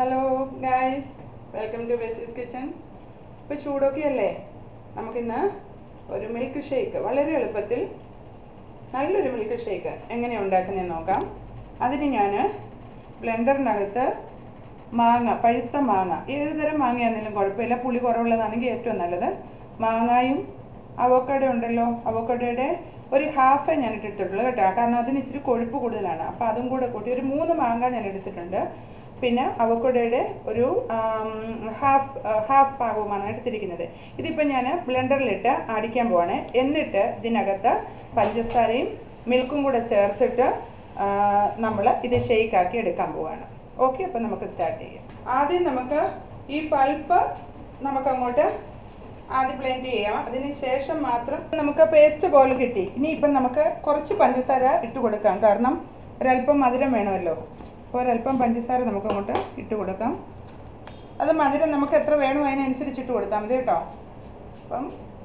Hello guys, welcome to basis kitchen. ഇപ്പോൾ ചൂടൊക്കെ അല്ലേ, നമുക്കിന്ന് ഒരു മിൽക്ക് ഷേക്ക് വളരെ എളുപ്പത്തിൽ നല്ലൊരു മിൽക്ക് ഷേക്ക് എങ്ങനെയാണ് ഉണ്ടാക്കുന്നതെന്ന് നോക്കാം. അതിന് ഞാൻ ബ്ലെൻഡറിനകത്ത് മാങ്ങ, പഴുത്ത മാങ്ങ, ഏത് തരം മാങ്ങയാണെങ്കിലും കുഴപ്പമില്ല, പുളി കുറവുള്ളതാണെങ്കിൽ ഏറ്റവും നല്ലത്. മാങ്ങായും അവോക്കാഡോ ഉണ്ടല്ലോ, അവോക്കാഡോയുടെ ഒരു ഹാഫേ ഞാൻ ഇട്ടിട്ടുള്ളൂ കേട്ടോ, കാരണം അതിന് ഇച്ചിരി കൊഴുപ്പ് കൂടുതലാണ്. അപ്പോൾ അതും കൂടെ കൂട്ടി ഒരു 3 മാങ്ങ ഞാൻ എടുത്തിട്ടുണ്ട്. പിന്നെ അവോക്കാഡോയുടെ ഒരു ഹാഫ് ഭാഗവുമാണ് എടുത്തിരിക്കുന്നത്. ഇതിപ്പോൾ ഞാൻ ബ്ലെൻഡറിലിട്ട് അടിക്കാൻ പോവാണ്. എന്നിട്ട് ഇതിനകത്ത് പഞ്ചസാരയും മിൽക്കും കൂടെ ചേർത്തിട്ട് നമ്മൾ ഇത് ഷേക്കാക്കി എടുക്കാൻ പോവാണ്. ഓക്കെ, അപ്പോൾ നമുക്ക് സ്റ്റാർട്ട് ചെയ്യാം. ആദ്യം നമുക്ക് ഈ പൾപ്പ് നമുക്കങ്ങോട്ട് ആദ്യം ബ്ലെൻഡ് ചെയ്യാം. അതിന് ശേഷം മാത്രം നമുക്ക് പേസ്റ്റ് പോലെ കിട്ടി. ഇനിയിപ്പം നമുക്ക് കുറച്ച് പഞ്ചസാര ഇട്ട് കൊടുക്കാം, കാരണം ഒരല്പം മധുരം വേണമല്ലോ. അപ്പോൾ ഒരല്പം പഞ്ചസാര നമുക്ക് അങ്ങോട്ട് ഇട്ട് കൊടുക്കാം. അത് മധുരം നമുക്ക് എത്ര വേണോ അതിനനുസരിച്ച് ഇട്ട് കൊടുത്താൽ മതി കേട്ടോ. അപ്പം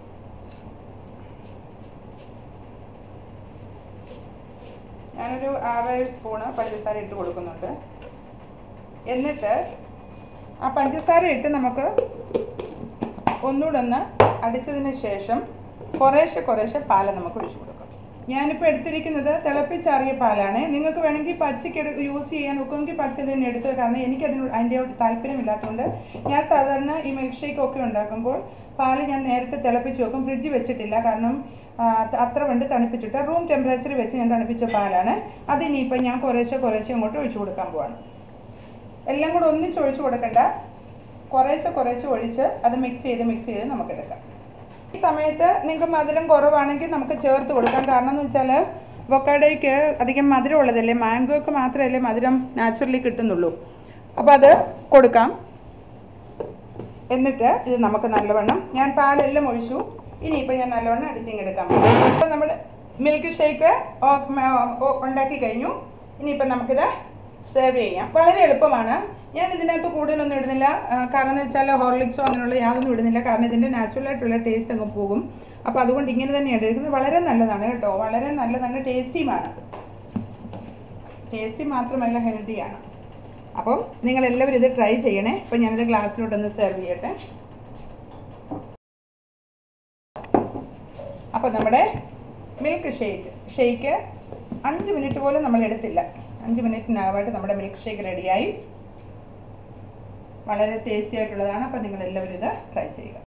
ഞാനൊരു 6 സ്പൂണ് പഞ്ചസാര ഇട്ട് കൊടുക്കുന്നുണ്ട്. എന്നിട്ട് ആ പഞ്ചസാര ഇട്ട് നമുക്ക് ഒന്നുകൂടെ ഒന്ന് അടിച്ചതിന് ശേഷം കുറേശ്ശെ പാല് നമുക്ക് ഒഴിച്ചു കൊടുക്കാം. ഞാനിപ്പോൾ എടുത്തിരിക്കുന്നത് തിളപ്പിച്ചാറിയ പാലാണ്. നിങ്ങൾക്ക് വേണമെങ്കിൽ പച്ചയ്ക്ക് യൂസ് ചെയ്യാൻ ഒക്കെങ്കിൽ പച്ച തന്നെ എടുത്തത്, കാരണം അതിൻ്റെ താല്പര്യമില്ലാത്തതുകൊണ്ട് ഞാൻ സാധാരണ ഈ മിൽക്ക് ഷേക്ക് ഒക്കെ ഉണ്ടാക്കുമ്പോൾ പാല് ഞാൻ നേരത്തെ തിളപ്പിച്ച് വെക്കും, ഫ്രിഡ്ജ് വെച്ചിട്ടില്ല, കാരണം അത്ര കണ്ട് തണുപ്പിച്ചിട്ട് റൂം ടെമ്പറേച്ചറിൽ വെച്ച് ഞാൻ തണുപ്പിച്ച പാലാണ്. അതിനിപ്പോൾ ഞാൻ കുറേശ്ശെ അങ്ങോട്ട് ഒഴിച്ചു കൊടുക്കാൻ പോവാണ്. എല്ലാം കൂടെ ഒന്നിച്ച് ഒഴിച്ചു കൊടുക്കണ്ട, കുറേശ്ശെ ഒഴിച്ച് അത് മിക്സ് ചെയ്ത് നമുക്കെടുക്കാം. ഈ സമയത്ത് നിങ്ങൾക്ക് മധുരം കുറവാണെങ്കിൽ നമുക്ക് ചേർത്ത് കൊടുക്കാം. കാരണം എന്ന് വെച്ചാൽ അവോക്കാഡോയ്ക്ക് അധികം മധുരം ഉള്ളതല്ലേ, മാംഗോയ്ക്ക് മാത്രമല്ലേ മധുരം നാച്ചുറലി കിട്ടുന്നുള്ളൂ. അപ്പോൾ അത് കൊടുക്കാം. എന്നിട്ട് ഇത് നമുക്ക് നല്ലവണ്ണം, ഞാൻ പാലെല്ലാം ഒഴിച്ചു, ഇനിയിപ്പോൾ ഞാൻ നല്ലവണ്ണം അടിച്ചിങ്ങെടുക്കാം. അപ്പോൾ നമ്മൾ മിൽക്ക് ഷേക്ക് ഉണ്ടാക്കി കഴിഞ്ഞു. ഇനിയിപ്പോൾ നമുക്കിത് സെർവ് ചെയ്യാം. വളരെ എളുപ്പമാണ്. ഞാൻ ഇതിനകത്ത് കൂടുതലൊന്നും ഇടുന്നില്ല, കാരണം എന്ന് വെച്ചാൽ ഹോർലിക്സോ അങ്ങനെയുള്ള യാതൊന്നും ഇടുന്നില്ല, കാരണം ഇതിൻ്റെ നാച്ചുറലായിട്ടുള്ള ടേസ്റ്റ് അങ്ങ് പോകും. അപ്പോൾ അതുകൊണ്ട് ഇങ്ങനെ തന്നെയാണ് എടുക്കുന്നത്. വളരെ നല്ലതാണ് കേട്ടോ, വളരെ നല്ലതാണ്, ടേസ്റ്റിയുമാണ്. ടേസ്റ്റി മാത്രമല്ല ഹെൽത്തിയാണ്. അപ്പം നിങ്ങളെല്ലാവരും ഇത് ട്രൈ ചെയ്യണേ. അപ്പോൾ ഞാനിത് ഗ്ലാസ്സിലോട്ടൊന്ന് സെർവ് ചെയ്യട്ടെ. അപ്പോൾ നമ്മുടെ മിൽക്ക് ഷേക്ക് 5 മിനിറ്റ് പോലും നമ്മൾ എടുത്തില്ല. 5 മിനിറ്റിനകമായിട്ട് നമ്മുടെ മിൽക്ക് ഷേക്ക് റെഡിയായി. വളരെ ടേസ്റ്റി ആയിട്ടുള്ളതാണ്. അപ്പോൾ നിങ്ങളെല്ലാവരും ഇത് ട്രൈ ചെയ്യുക.